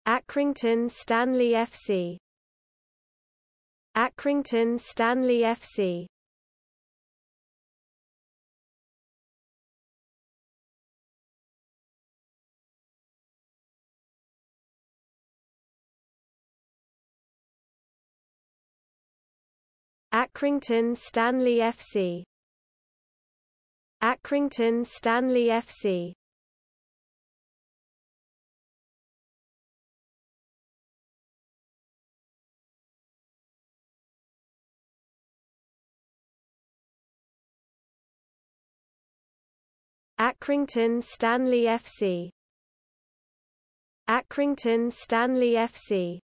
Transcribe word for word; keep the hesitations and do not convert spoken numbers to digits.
Accrington Stanley F C. Accrington Stanley F C. Accrington Stanley F C. Accrington Stanley F C. Accrington Stanley F C. Accrington Stanley F C.